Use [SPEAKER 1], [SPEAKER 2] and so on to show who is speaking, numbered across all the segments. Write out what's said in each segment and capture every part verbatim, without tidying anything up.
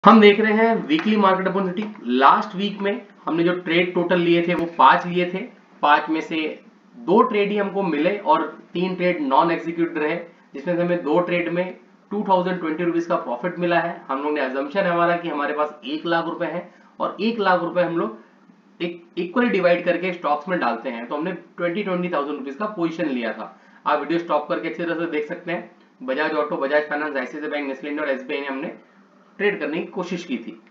[SPEAKER 1] हम देख रहे हैं weekly market opportunity. Last week में हमने जो ट्रेड टोटल लिए थे वो पांच लिए थे। पांच में से दो ट्रेड ही हमको मिले और तीन ट्रेड नॉन एग्जीक्यूट रहे, जिसमें से हमें दो ट्रेड में टू थाउजेंड ट्वेंटी रुपीज का प्रॉफिट मिला है। हम लोग ने अजम्पशन है हमारा कि हमारे पास एक लाख रुपए है और एक लाख रुपए हम लोग एक इक्वली डिवाइड करके स्टॉक्स में डालते हैं, तो हमने ट्वेंटी ट्वेंटी थाउजेंड रुपीज का पोजीशन लिया था। आप वीडियो स्टॉप करके अच्छी तरह से देख सकते हैं। Bajaj Auto, Bajaj Finance, ICICI Bank, Nestle India और एसबीआई ने हमने ट्रेड करने की कोशिश की थी।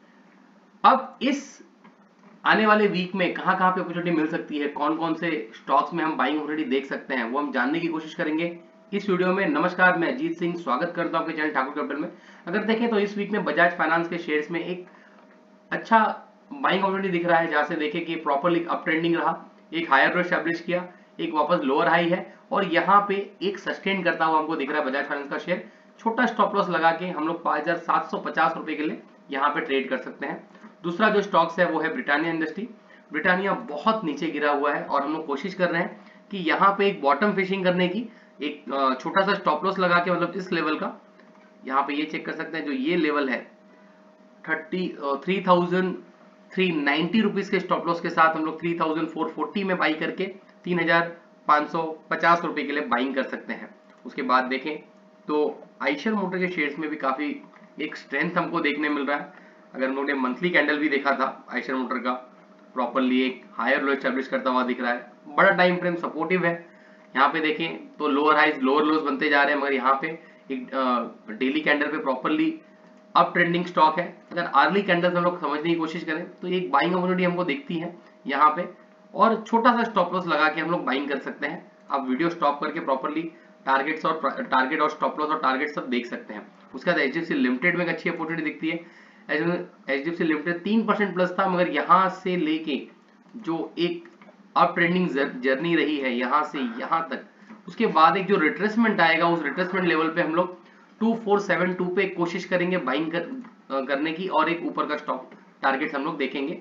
[SPEAKER 1] अब इस आने वाले वीक में कहां कहां पे अपॉर्चुनिटी मिल सकती है, कौन कौन से स्टॉक्स में हम बाइंग अपॉर्चुनिटी देख सकते हैं, वो हम जानने की कोशिश करेंगे इस वीडियो में। नमस्कार, मैं अजीत सिंह स्वागत करता हूं आपके चैनल ठाकुर कैपिटल में। अगर देखें तो इस वीक में बजाज फाइनेंस के शेयर्स में एक अच्छा बाइंग अपॉर्चुनिटी दिख रहा है, जहां से देखें कि प्रॉपरली अप ट्रेंडिंग रहा, एक हायर लो एस्टैब्लिश किया, एक वापस लोअर हाई है और यहाँ पे एक सस्टेन करता हुआ हमको दिख रहा है बजाज फाइनेंस का शेयर। छोटा स्टॉप लॉस लगा के हम लोग पांच हजार सात सौ पचास रुपए के लिए यहाँ पे ट्रेड कर सकते हैं। दूसरा जो स्टॉक्स है वो है ब्रिटानिया इंडस्ट्री। ब्रिटानिया बहुत नीचे गिरा हुआ है और हम लोग कोशिश कर रहे हैं कि यहाँ पे एक बॉटम फिशिंग करने की, एक छोटा सा स्टॉप लॉस लगा के, मतलब इस लेवल का, यहाँ पे ये चेक कर सकते हैं जो ये लेवल है thirty three thousand three ninety rupees के स्टॉप लॉस के साथ हम लोग थ्री थाउजेंड फोर फोर्टी में बाई करके तीन हजार पाँच सौ पचास रुपए के लिए बाइंग कर सकते हैं। उसके बाद देखें तो आइशर मोटर के शेयर्स में भी काफी एक स्ट्रेंथ हमको देखने मिल रहा है। अगर हम लोग ने मंथली कैंडल भी देखा था आइशर मोटर का, प्रॉपरली एक हायर लो एस्टैब्लिश करता हुआ दिख रहा है, बड़ा टाइम फ्रेम सपोर्टिव है। यहाँ पे देखें तो लोअर हाइज लोअर लोज बनते जा रहे हैं, मगर यहाँ पे एक डेली कैंडल पे प्रॉपरली अप ट्रेंडिंग स्टॉक है। अगर अर्ली कैंडल्स हम लोग समझने की कोशिश करें तो एक बाइंग अपॉर्चुनिटी हमको दिखती है यहाँ पे, और छोटा सा स्टॉप लॉस लगा के हम लोग बाइंग कर सकते हैं। आप वीडियो स्टॉप करके प्रॉपरली टारगेट्स और टारगेट और स्टॉप लॉस और टारगेट सब देख सकते हैं। उसके बाद एचडीएफसी लिमिटेड में एक अच्छी अपॉर्चुनिटी दिखती है। एचडीएफसी लिमिटेड तीन परसेंट प्लस था, मगर यहाँ से लेके जो एक अप ट्रेंडिंग जर्नी रही है यहाँ से यहाँ तक, उसके बाद एक जो रिट्रेसमेंट आएगा उस रिट्रेसमेंट लेवल पे हम लोग टू फोर सेवन टू पे कोशिश करेंगे बाइंग कर, करने की, और एक ऊपर का स्टॉप टारगेट हम लोग देखेंगे।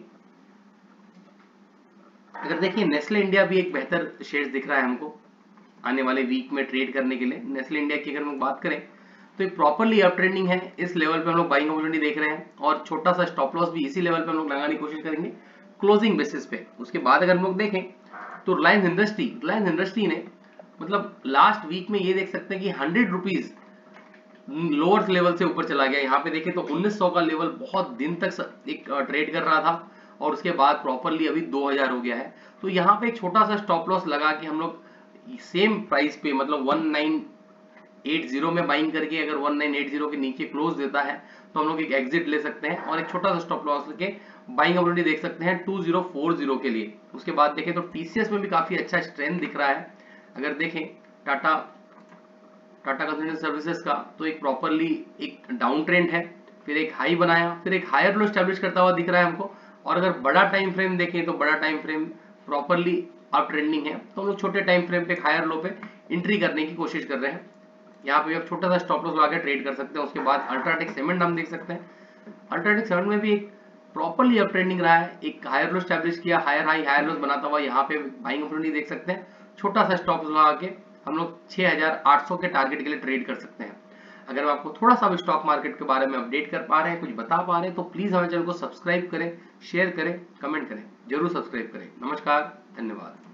[SPEAKER 1] अगर देखिए नेस्ले इंडिया भी एक बेहतर शेयर दिख रहा है हमको आने वाले वीक में ट्रेड करने के लिए। नेस्ले इंडिया की अगर हम बात करें तो एक प्रॉपरली अप ट्रेंडिंग है, इस लेवल पे हम लोग बाइंग अपॉर्चुनिटी देख रहे हैं और छोटा सा स्टॉप लॉस भी इसी लेवल पे हम लोग लगाने की कोशिश करेंगे क्लोजिंग बेसिस पे। उसके बाद अगर हम लोग देखें तो रिलायंस इंडस्ट्री रिलायंस इंडस्ट्री ने मतलब लास्ट वीक में ये देख सकते हैं कि हंड्रेड रुपीज लोअर लेवल से ऊपर चला गया। यहाँ पे देखें तो उन्नीस सौ का लेवल बहुत दिन तक एक ट्रेड कर रहा था और उसके बाद प्रॉपरली अभी दो हजार हो गया है। तो यहाँ पे एक छोटा सा स्टॉप लॉस लगा के हम लोग सेम प्राइस पे, मतलब वन नाइन एट जीरो में बाइंग करके अगर वन नाइन एट जीरो के नीचे क्लोज देता है तो हम लोग एक एग्जिट ले सकते हैं और एक छोटा सा स्टॉप लॉस लेके बाइंग अपॉर्चुनिटी देख सकते हैं टू थाउजेंड फोर्टी के लिए। उसके बाद देखें तो टीसीएस में भी काफी अच्छा स्ट्रेंथ दिख रहा है। अगर देखें टाटा टाटा कंसल्टेंसी सर्विसेज का, तो एक प्रॉपरली एक डाउन ट्रेंड है, फिर एक हाई बनाया, फिर एक हायर लो एस्टैब्लिश करता हुआ दिख रहा है हमको। और अगर बड़ा टाइम फ्रेम देखें तो बड़ा time frame properly up trending है, तो हम लोग छोटे टाइम फ्रेम पे हायर लो पे एंट्री करने की कोशिश कर रहे हैं। यहाँ पे आप छोटा सा स्टॉप लॉस लगा ट्रेड कर सकते हैं। उसके बाद अल्ट्राटेक सीमेंट हम देख सकते हैं। अल्ट्राटेक सीमेंट में भी एक प्रॉपरली अप ट्रेंडिंग रहा है, एक हायर लो एस्टैब्लिश किया, हायर हाई हायर लोस बनाता हुआ यहाँ पे बाइंग अपॉर्चुनिटी देख सकते हैं। छोटा सा स्टॉप लगा के हम लोग छह हजार आठ सौ के टारगेट के लिए ट्रेड कर सकते हैं। अगर हम आपको थोड़ा सा भी स्टॉक मार्केट के बारे में अपडेट कर पा रहे हैं, कुछ बता पा रहे हैं, तो प्लीज हमारे चैनल को सब्सक्राइब करें, शेयर करें, कमेंट करें, जरूर सब्सक्राइब करें। नमस्कार, धन्यवाद।